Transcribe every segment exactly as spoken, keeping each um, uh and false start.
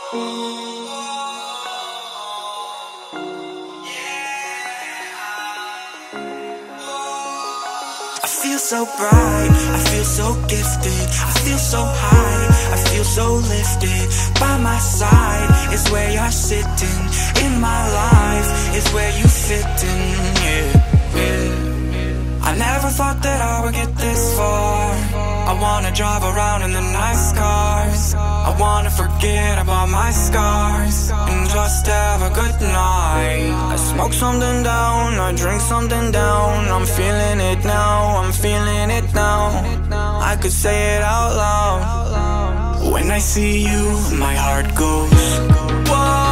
I feel so bright, I feel so gifted, I feel so high, I feel so lifted. By my side is where you're sitting, in my life is where you fit in, yeah, yeah. I never thought that I would get this far. I wanna drive around in the nice cars, I wanna forget about my scars and just have a good night. I smoke something down, I drink something down. I'm feeling it now, I'm feeling it now. I could say it out loud. When I see you, my heart goes whoa.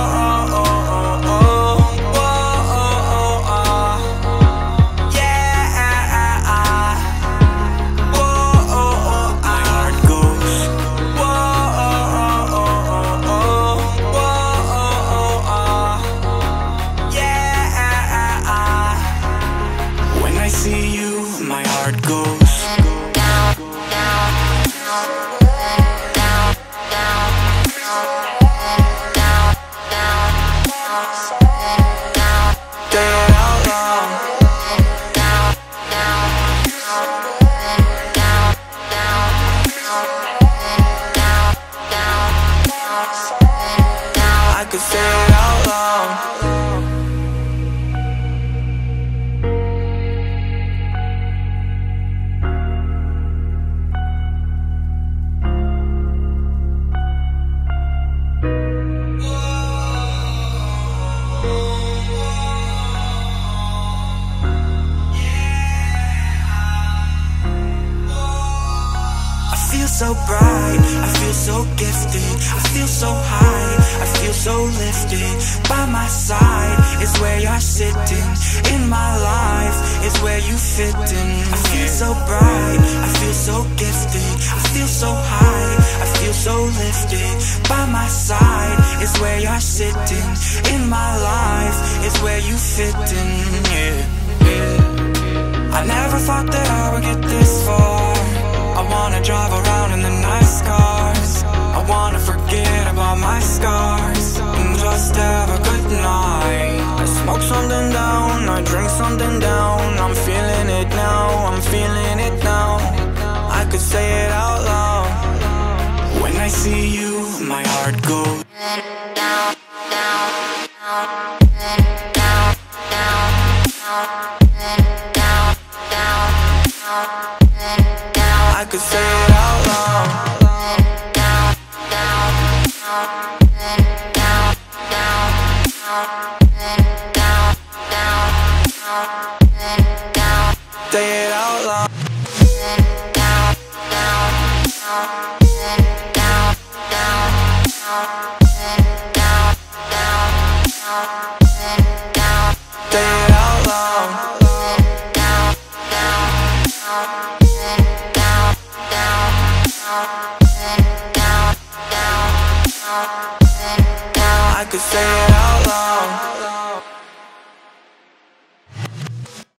I could say it out loud. I feel so bright, I feel so gifted, I feel so high, I feel so lifted. By my side is where you're sitting, in my life is where you fit in. I feel so bright, I feel so gifted, I feel so high, I feel so lifted. By my side is where you're sitting, in my life is where you fit in, yeah, yeah. I never thought that I would get this far. I wanna drive around in the nice cars, I wanna forget about my scars and just have a good night. I smoke something down, I drink something down. I'm feeling it now, I'm feeling it now. I could say it out loud. When I see you, my heart goes